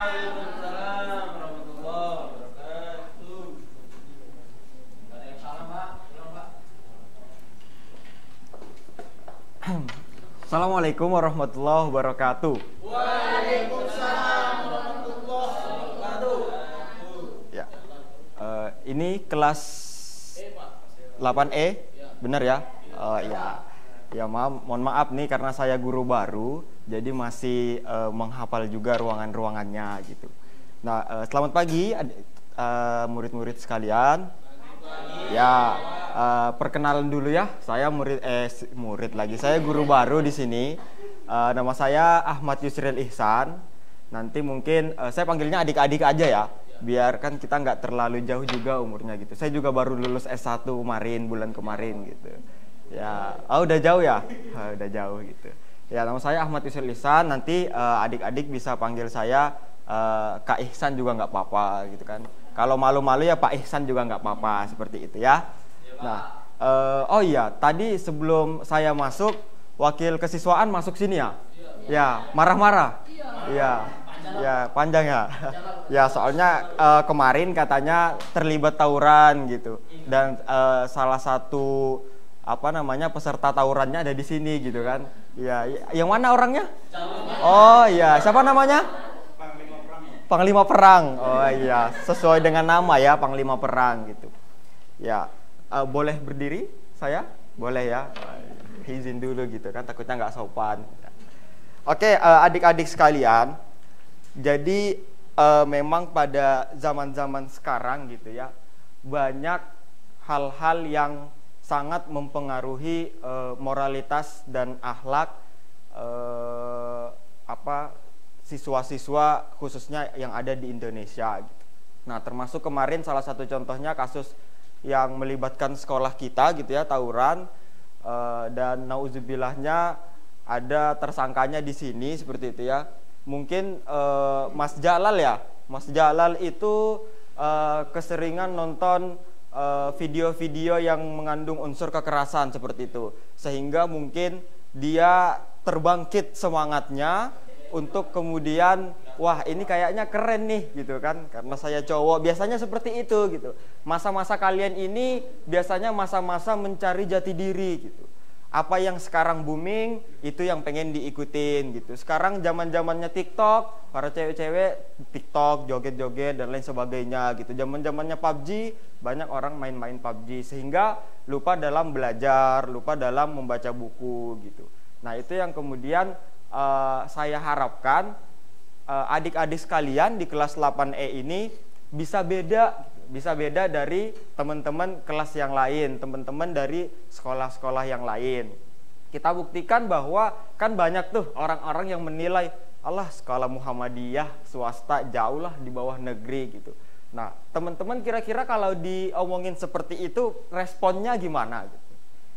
Waalaikumsalam warahmatullahi wabarakatuh. Ada yang salah, Pak? Bilang, Pak. Assalamualaikum warahmatullahi wabarakatuh. Waalaikumsalam warahmatullahi wabarakatuh. Ya, ini kelas 8E, benar ya? Ya, ya mohon maaf nih karena saya guru baru, jadi masih menghafal juga ruangan-ruangannya gitu. Nah, selamat pagi murid-murid sekalian. Ya, perkenalan dulu ya. Saya murid lagi. Saya guru baru di sini. Nama saya Ahmad Yusril Ihsan. Nanti mungkin saya panggilnya adik-adik aja ya. Biar kan kita nggak terlalu jauh juga umurnya gitu. Saya juga baru lulus S1 bulan kemarin gitu. Ya, udah jauh ya? Udah jauh gitu. Ya, nama saya Ahmad Yusril Ihsan. Nanti adik-adik bisa panggil saya Kak Ihsan juga nggak apa-apa gitu kan. Kalau malu-malu ya Pak Ihsan juga nggak apa-apa, seperti itu ya. Nah, oh iya, tadi sebelum saya masuk, wakil kesiswaan masuk sini ya? Ya, marah-marah? Iya, ya panjang ya. Ya, soalnya kemarin katanya terlibat tawuran gitu. Dan salah satu peserta tawurannya ada di sini gitu kan. Ya, yang mana orangnya? Oh iya, siapa namanya? Panglima Perang. Oh iya, sesuai dengan nama ya, Panglima Perang gitu. Ya, boleh berdiri saya? Boleh ya. Izin dulu gitu kan, takutnya nggak sopan. Oke, adik-adik sekalian. Jadi memang pada zaman-zaman sekarang gitu ya, banyak hal-hal yang sangat mempengaruhi moralitas dan akhlak siswa-siswa khususnya yang ada di Indonesia gitu. Nah, termasuk kemarin salah satu contohnya kasus yang melibatkan sekolah kita gitu ya, tawuran, dan nauzubillahnya ada tersangkanya di sini seperti itu ya. Mungkin Mas Jalal ya. Mas Jalal itu keseringan nonton video-video yang mengandung unsur kekerasan seperti itu. Sehingga mungkin dia terbangkit semangatnya untuk kemudian, wah ini kayaknya keren nih gitu kan, karena saya cowok. Biasanya seperti itu gitu. Masa-masa kalian ini biasanya masa-masa mencari jati diri gitu. Apa yang sekarang booming itu yang pengen diikutin gitu. Sekarang zaman-zamannya TikTok, para cewek-cewek TikTok, joget-joget dan lain sebagainya gitu. Zaman-zamannya PUBG, banyak orang main-main PUBG sehingga lupa dalam belajar, lupa dalam membaca buku gitu. Nah, itu yang kemudian saya harapkan adik-adik sekalian di kelas 8E ini bisa beda dari teman-teman kelas yang lain, teman-teman dari sekolah-sekolah yang lain. Kita buktikan bahwa kan banyak tuh orang-orang yang menilai, Allah, sekolah Muhammadiyah swasta jauhlah di bawah negeri gitu. Nah, teman-teman kira-kira kalau diomongin seperti itu responnya gimana gitu?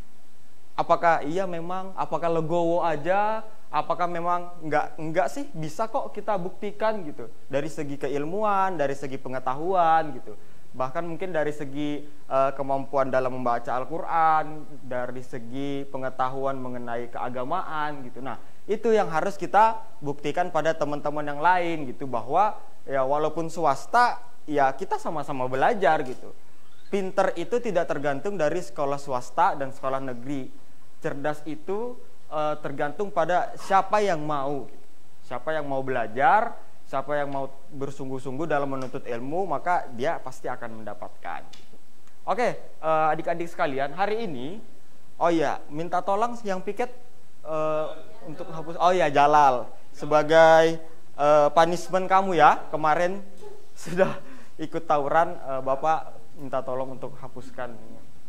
Apakah iya memang, apakah legowo aja, apakah memang enggak sih, bisa kok kita buktikan gitu. Dari segi keilmuan, dari segi pengetahuan gitu. Bahkan mungkin dari segi kemampuan dalam membaca Al-Quran, dari segi pengetahuan mengenai keagamaan gitu. Nah, itu yang harus kita buktikan pada teman-teman yang lain gitu. Bahwa ya walaupun swasta, ya kita sama-sama belajar gitu. Pinter itu tidak tergantung dari sekolah swasta dan sekolah negeri. Cerdas itu tergantung pada siapa yang mau, siapa yang mau belajar, siapa yang mau bersungguh-sungguh dalam menuntut ilmu, maka dia pasti akan mendapatkan. Oke, adik-adik sekalian, hari ini, oh ya, minta tolong yang piket untuk hapus. Oh ya, Jalal, sebagai punishment kamu ya, kemarin sudah ikut tawuran, Bapak minta tolong untuk hapuskan.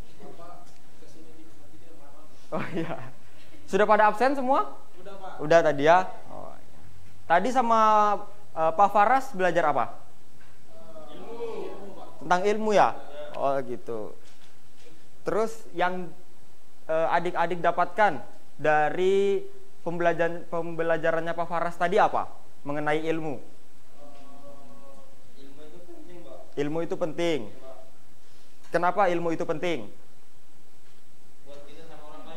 Oh iya. Sudah pada absen semua? Udah, Pak. Udah tadi ya? Oh, iya. Tadi sama Pak Faras belajar apa? Ilmu, Pak. Tentang ilmu ya? Oh gitu. Terus yang adik-adik dapatkan dari pembelajarannya Pak Faras tadi apa? Mengenai ilmu? Ilmu itu penting, Pak. Ilmu itu penting. Kenapa ilmu itu penting?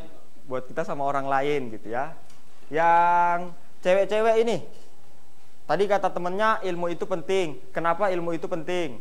Buat kita sama orang lain, Pak. Buat kita sama orang lain gitu ya. Yang cewek-cewek ini Tadi kata temennya ilmu itu penting. Kenapa ilmu itu penting?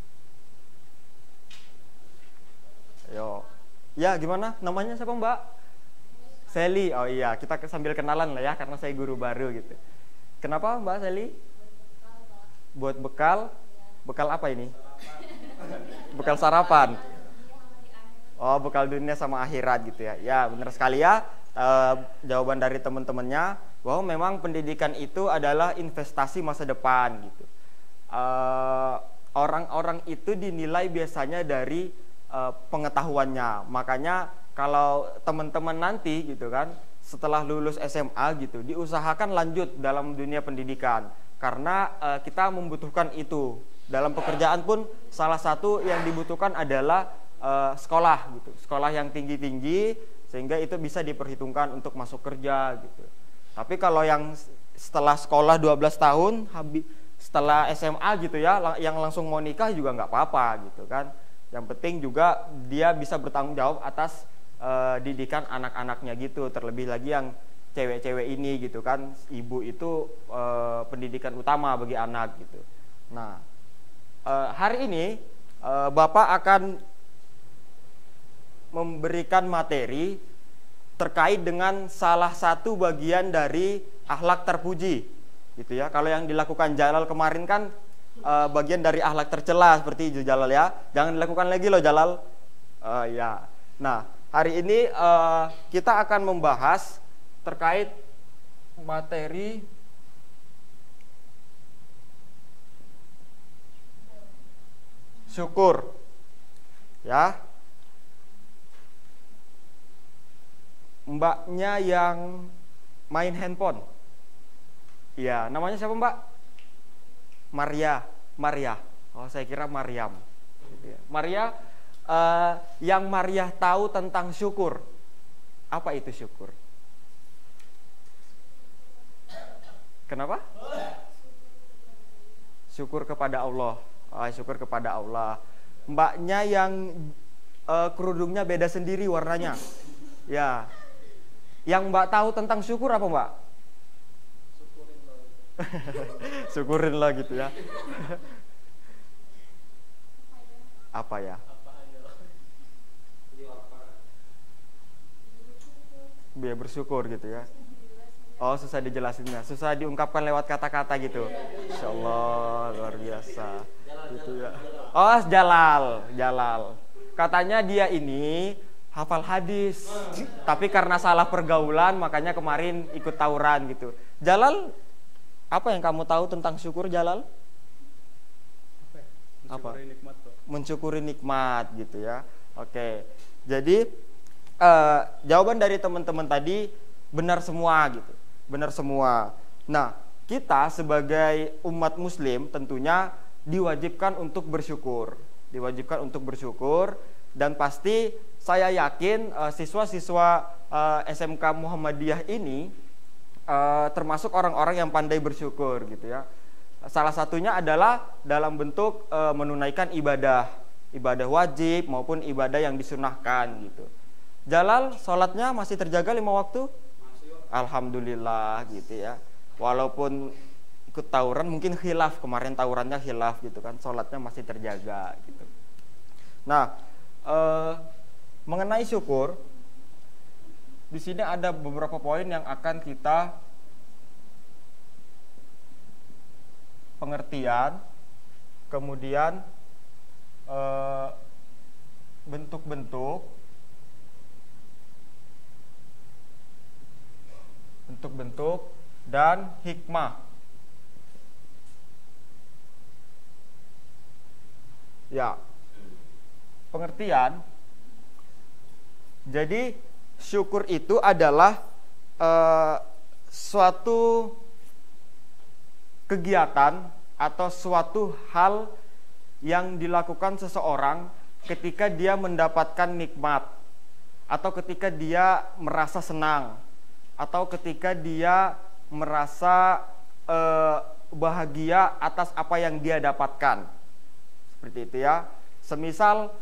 Yo. Ya, gimana? Namanya siapa, Mbak? Sally. Oh iya, kita sambil kenalan lah ya karena saya guru baru gitu. Kenapa, Mbak Sally? Buat bekal. Bekal apa ini? Bekal sarapan. Oh, bekal dunia sama akhirat gitu ya. Ya, benar sekali ya. Jawaban dari teman-temannya bahwa memang pendidikan itu adalah investasi masa depan gitu. Orang-orang itu dinilai biasanya dari pengetahuannya. Makanya kalau teman-teman nanti gitu kan setelah lulus SMA gitu diusahakan lanjut dalam dunia pendidikan karena kita membutuhkan itu. Dalam pekerjaan pun salah satu yang dibutuhkan adalah sekolah gitu. Sekolah yang tinggi-tinggi sehingga itu bisa diperhitungkan untuk masuk kerja gitu. Tapi kalau yang setelah sekolah 12 tahun setelah SMA gitu ya yang langsung mau nikah juga nggak apa-apa gitu kan. Yang penting juga dia bisa bertanggung jawab atas didikan anak-anaknya gitu. Terlebih lagi yang cewek-cewek ini gitu kan. Ibu itu pendidikan utama bagi anak gitu. Nah, hari ini Bapak akan memberikan materi terkait dengan salah satu bagian dari akhlak terpuji gitu ya. Kalau yang dilakukan Jalal kemarin kan bagian dari akhlak tercela seperti itu Jalal ya. Jangan dilakukan lagi loh Jalal. Ya. Nah, hari ini kita akan membahas terkait materi syukur. Ya. Mbaknya yang main handphone. Ya, namanya siapa Mbak? Maria. Oh, saya kira Mariam. Maria, yang Maria tahu tentang syukur. Apa itu syukur? Kenapa? Syukur kepada Allah. Syukur kepada Allah. Mbaknya yang kerudungnya beda sendiri warnanya. Ya. Yang Mbak tahu tentang syukur apa Mbak? Syukurin lah gitu ya. Apa ya? Biar bersyukur gitu ya. Oh, susah dijelasinnya, susah diungkapkan lewat kata-kata gitu. Insya Allah luar biasa. Gitu ya. Oh, Jalal. Katanya dia ini hafal hadis, tapi karena salah pergaulan makanya kemarin ikut tawuran gitu. Jalal, apa yang kamu tahu tentang syukur Jalal? Mensyukuri nikmat, mensyukuri nikmat gitu ya. Oke, jadi jawaban dari teman-teman tadi benar semua gitu, benar semua. Nah, kita sebagai umat Muslim tentunya diwajibkan untuk bersyukur, dan pasti saya yakin siswa-siswa SMK Muhammadiyah ini termasuk orang-orang yang pandai bersyukur gitu ya. Salah satunya adalah dalam bentuk menunaikan ibadah wajib maupun ibadah yang disunahkan gitu. Jalal, sholatnya masih terjaga 5 waktu? Alhamdulillah gitu ya. Walaupun ikut tawuran mungkin khilaf, kemarin tawurannya khilaf gitu kan, sholatnya masih terjaga gitu. Nah, mengenai syukur, di sini ada beberapa poin yang akan kita pengertian, kemudian bentuk-bentuk dan hikmah. Ya. Pengertian. Jadi syukur itu adalah suatu kegiatan atau suatu hal yang dilakukan seseorang ketika dia mendapatkan nikmat, atau ketika dia merasa senang, atau ketika dia merasa bahagia atas apa yang dia dapatkan. Seperti itu ya. Semisal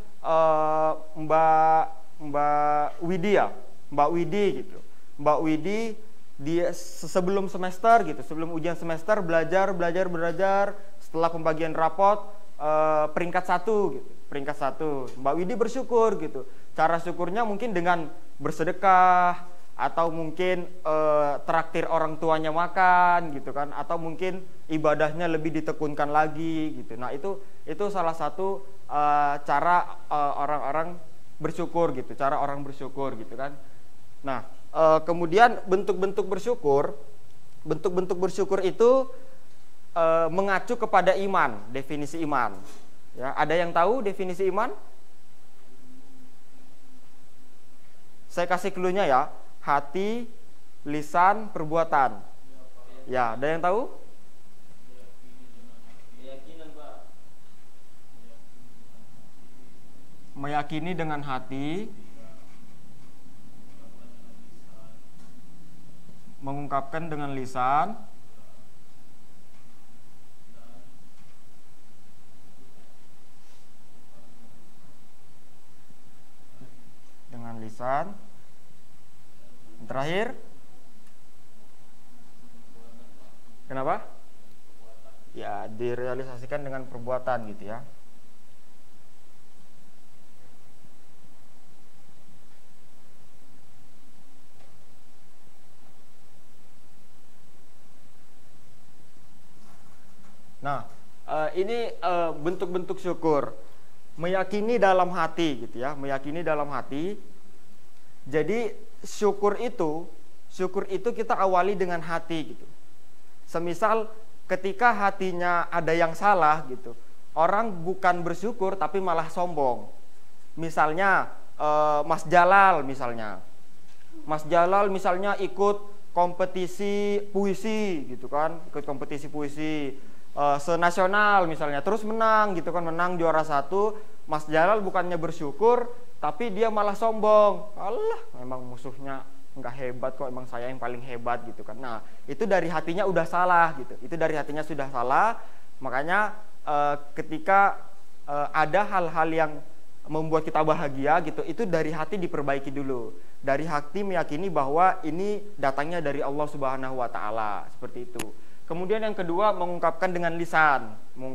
Mbak Widi gitu. Mbak Widi sebelum semester gitu, sebelum ujian semester belajar, setelah pembagian rapot peringkat 1 gitu. Peringkat 1. Mbak Widi bersyukur gitu. Cara syukurnya mungkin dengan bersedekah atau mungkin traktir orang tuanya makan gitu kan, atau mungkin ibadahnya lebih ditekunkan lagi gitu. Nah, itu salah satu cara orang-orang bersyukur gitu, cara orang bersyukur gitu kan. Nah, kemudian bentuk-bentuk bersyukur itu mengacu kepada iman, definisi iman. Ya, ada yang tahu definisi iman? Saya kasih clue-nya ya, hati, lisan, perbuatan. Ya, ada yang tahu? Meyakini dengan hati, mengungkapkan dengan lisan, terakhir, kenapa? Ya, direalisasikan dengan perbuatan gitu ya. Nah, ini bentuk-bentuk syukur. Meyakini dalam hati gitu ya, meyakini dalam hati. Jadi syukur itu kita awali dengan hati gitu. Semisal ketika hatinya ada yang salah gitu, orang bukan bersyukur tapi malah sombong. Misalnya Mas Jalal misalnya ikut kompetisi puisi gitu kan, ikut kompetisi puisi senasional misalnya, terus menang gitu kan, menang juara 1. Mas Jalal bukannya bersyukur, tapi dia malah sombong. Allah, memang musuhnya nggak hebat kok, emang saya yang paling hebat gitu kan. Nah, itu dari hatinya udah salah gitu. Itu dari hatinya sudah salah. Makanya ketika ada hal-hal yang membuat kita bahagia gitu, itu dari hati diperbaiki dulu. Dari hati meyakini bahwa ini datangnya dari Allah Subhanahu wa taala, seperti itu. Kemudian yang kedua, mengungkapkan dengan lisan.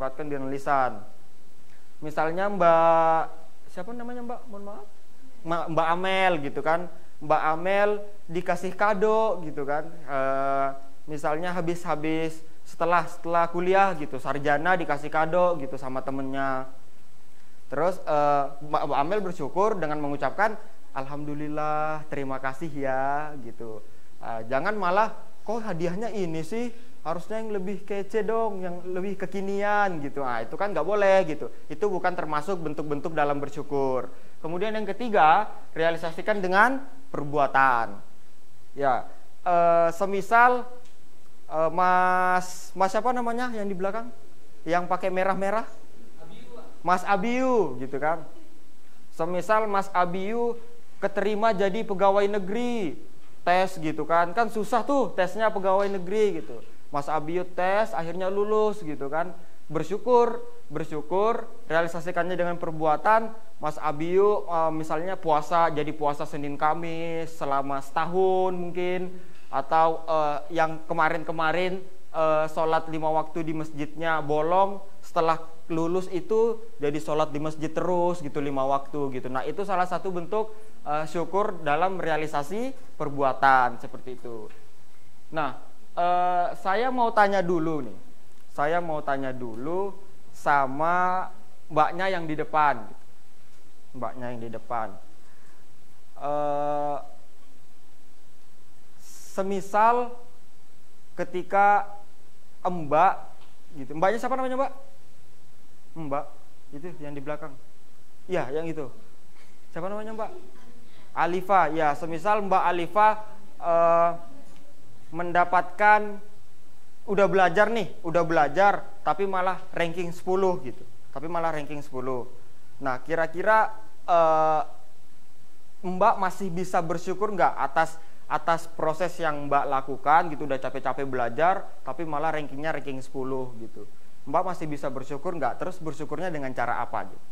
Misalnya siapa namanya Mbak? Mohon maaf. Mbak Amel gitu kan. Mbak Amel dikasih kado gitu kan. Misalnya habis setelah kuliah gitu, sarjana dikasih kado gitu sama temennya. Terus Mbak Amel bersyukur dengan mengucapkan alhamdulillah, terima kasih ya gitu. Jangan malah kok hadiahnya ini sih, harusnya yang lebih kece dong, yang lebih kekinian gitu. Nah, itu kan nggak boleh gitu. Itu bukan termasuk bentuk-bentuk dalam bersyukur. Kemudian yang ketiga, realisasikan dengan perbuatan. Ya, semisal Mas siapa namanya yang di belakang, yang pakai merah-merah? Mas Abiu gitu kan. Semisal Mas Abiu keterima jadi pegawai negeri, tes gitu kan susah tuh tesnya pegawai negeri gitu. Mas Abiu tes, akhirnya lulus gitu kan. Bersyukur, realisasikannya dengan perbuatan. Mas Abiu misalnya jadi puasa Senin Kamis selama setahun mungkin. Atau yang kemarin sholat 5 waktu di masjidnya bolong, setelah lulus itu jadi sholat di masjid terus gitu 5 waktu gitu. Nah, itu salah satu bentuk syukur dalam realisasi perbuatan, seperti itu. Nah, saya mau tanya dulu sama mbaknya yang di depan. Semisal ketika Mbak gitu. Mbaknya siapa namanya, Mbak? Mbak itu yang di belakang. Ya, yang itu. Siapa namanya, Mbak? Alifa. Ya, semisal Mbak Alifa mendapatkan udah belajar tapi malah ranking 10 gitu. Nah, kira-kira Mbak masih bisa bersyukur nggak atas proses yang Mbak lakukan gitu, udah capek-capek belajar tapi malah rankingnya ranking 10 gitu. Mbak masih bisa bersyukur nggak? Terus bersyukurnya dengan cara apa gitu?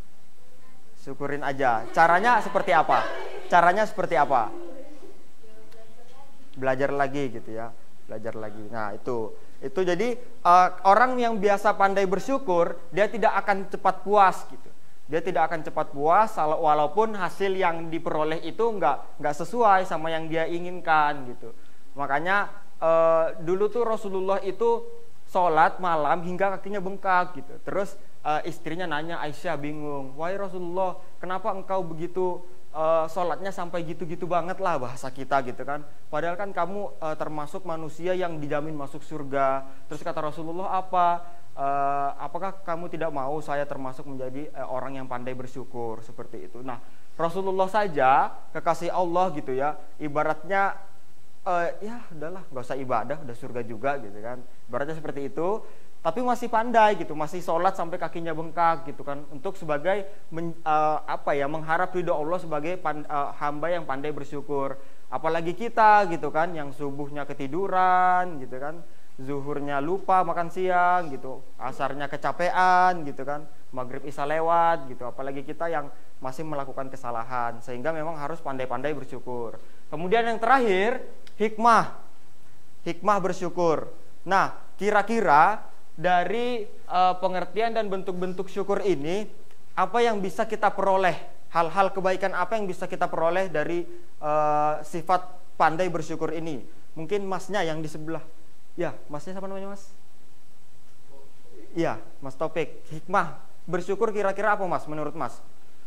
Syukurin aja. Caranya seperti apa? belajar lagi gitu ya, belajar lagi. Nah itu jadi orang yang biasa pandai bersyukur, dia tidak akan cepat puas gitu. Dia tidak akan cepat puas walaupun hasil yang diperoleh itu nggak sesuai sama yang dia inginkan gitu. Makanya dulu tuh Rasulullah itu sholat malam hingga kakinya bengkak gitu. Terus istrinya nanya, Aisyah bingung, wahai Rasulullah, kenapa engkau begitu sholatnya sampai gitu-gitu banget lah bahasa kita gitu kan. Padahal kan kamu termasuk manusia yang dijamin masuk surga. Terus kata Rasulullah apakah kamu tidak mau saya termasuk menjadi orang yang pandai bersyukur seperti itu. Nah Rasulullah saja kekasih Allah gitu ya, ibaratnya ya udahlah nggak usah ibadah, udah surga juga gitu kan, ibaratnya seperti itu. Tapi masih pandai gitu, masih sholat sampai kakinya bengkak gitu kan, untuk sebagai mengharap ridho Allah sebagai hamba yang pandai bersyukur. Apalagi kita gitu kan, yang subuhnya ketiduran gitu kan, zuhurnya lupa makan siang gitu, asarnya kecapean gitu kan, maghrib isya lewat gitu. Apalagi kita yang masih melakukan kesalahan, sehingga memang harus pandai-pandai bersyukur. Kemudian yang terakhir, hikmah bersyukur. Nah kira-kira dari pengertian dan bentuk-bentuk syukur ini, apa yang bisa kita peroleh, hal-hal kebaikan apa yang bisa kita peroleh dari sifat pandai bersyukur ini? Mungkin masnya yang di sebelah. Ya, masnya siapa namanya mas? Iya, Mas Taufik. Hikmah bersyukur kira-kira apa mas, menurut mas?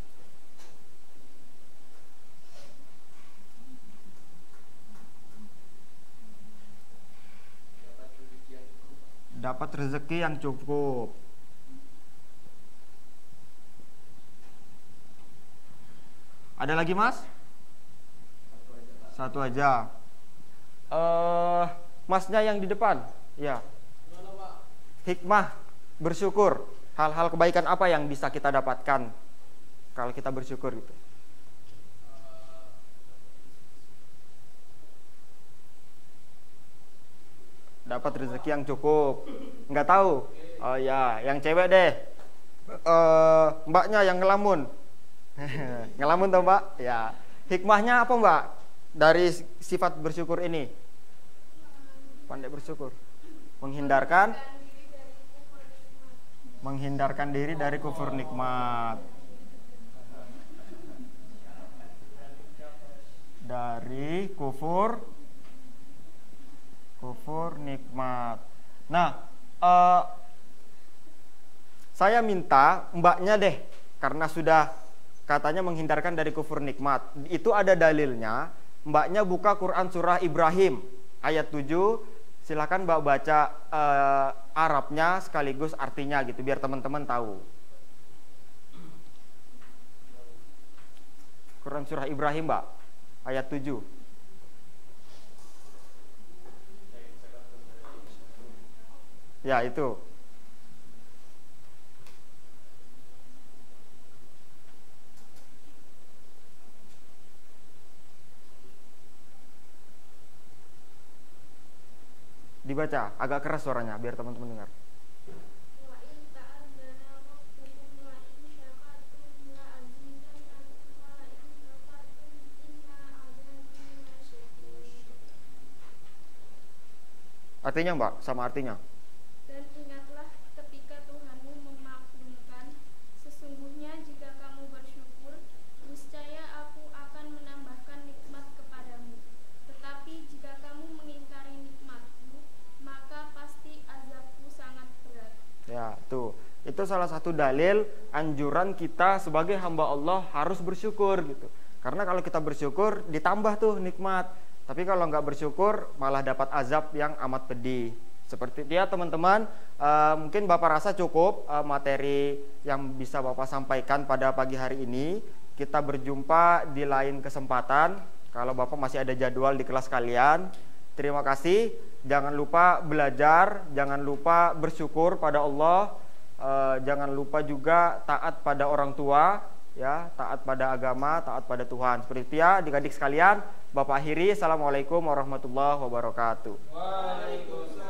Dapat rezeki yang cukup. Ada lagi mas? Satu aja. Masnya yang di depan. Ya. Hikmah bersyukur. Hal-hal kebaikan apa yang bisa kita dapatkan kalau kita bersyukur gitu? Dapat rezeki yang cukup. Nggak tahu. Oh ya, yang cewek deh. Mbaknya yang ngelamun. Ngelamun tau mbak? Ya. Hikmahnya apa mbak dari sifat bersyukur ini? Pandai bersyukur. Menghindarkan diri dari kufur nikmat. Dari kufur nikmat. Nah, saya minta mbaknya deh, karena sudah katanya menghindarkan dari kufur nikmat. Itu ada dalilnya. Mbaknya buka Quran surah Ibrahim ayat 7. Silakan mbak baca Arabnya sekaligus artinya gitu, biar teman-teman tahu. Quran surah Ibrahim mbak, ayat 7. Ya itu. Dibaca, agak keras suaranya biar teman-teman dengar. Artinya mbak, sama artinya. Dan ingatlah ketika Tuhanmu memaklumkan, sesungguhnya jika kamu bersyukur, niscaya aku akan menambahkan nikmat kepadamu. Tetapi jika kamu mengingkari nikmatku, maka pasti azabku sangat berat. Ya, tuh. Itu salah satu dalil anjuran kita sebagai hamba Allah harus bersyukur gitu. Karena kalau kita bersyukur ditambah tuh nikmat. Tapi kalau nggak bersyukur malah dapat azab yang amat pedih. Seperti dia teman-teman, mungkin Bapak rasa cukup materi yang bisa Bapak sampaikan pada pagi hari ini. Kita berjumpa di lain kesempatan. Kalau Bapak masih ada jadwal di kelas kalian. Terima kasih. Jangan lupa belajar, jangan lupa bersyukur pada Allah, jangan lupa juga taat pada orang tua, ya, taat pada agama, taat pada Tuhan. Seperti itu ya, adik-adik sekalian. Bapak akhiri, assalamualaikum warahmatullahi wabarakatuh. Waalaikumsalam.